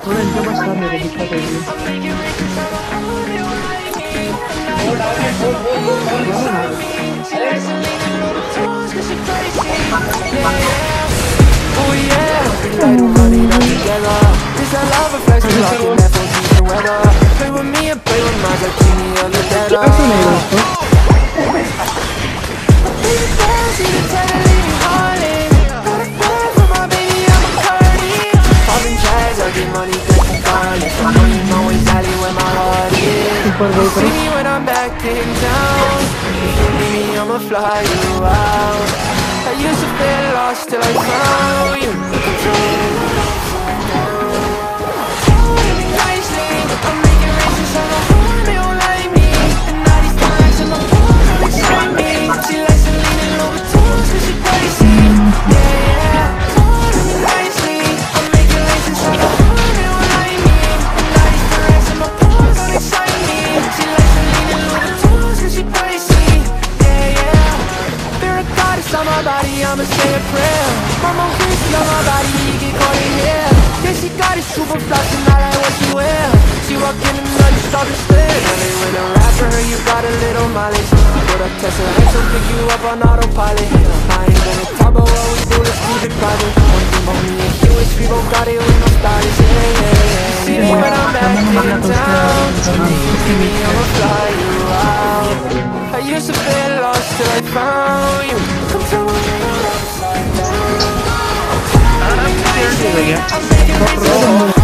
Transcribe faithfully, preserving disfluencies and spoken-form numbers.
थोड़ा इनके पास था मेरे दिक्कत है ये oh yeah, we like to run it up together. This our love affects me like an F O G the weather. Play with me and play with mine like Genie on the better. Baby, dance, you can tell her leave me hardin'. Got a plan for my baby, I'm a curdy. Poppin' tags, I get money, thank you darling. So know you know exactly where my heart is. See me when I'm back in town. If you need me, I'ma fly you out. I used to feel lost till I found you. Nicely, I'm making races on the phone, they don't like me. And now these times in my phone don't excite me. She likes to lean in over toes cause she crazy. Yeah, yeah. Nicely, I'm making races on the phone, they don't like me. And now these times in my phone don't excite me. She likes to lean in over toes cause she crazy. Yeah, yeah. There a goddess on my body, I'ma say a prayer. Mama greasy on my body, you get caught in here. Yeah, she got it super fly, and I like what she wear. She walk in and now you start to stare. Now when I rap for her, you got a little mileage. Put up Tesla, I she'll pick you up on autopilot. I ain't gonna talk about what we do, let's keep it private. One thing about me and you is we both got it with no stylish. Yeah, yeah, yeah. See me when I'm back in town. See me, I'ma fly you out. I used to feel lost till I found you. Come to me, I'm upside down. I'm making